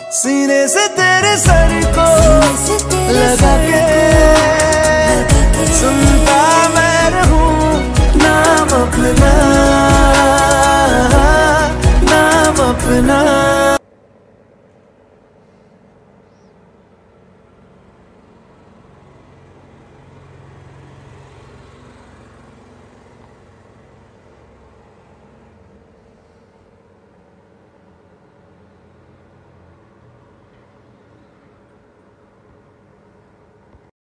सीने से तेरे सर को लगा के सुनता मैं रहूं नाम अपना।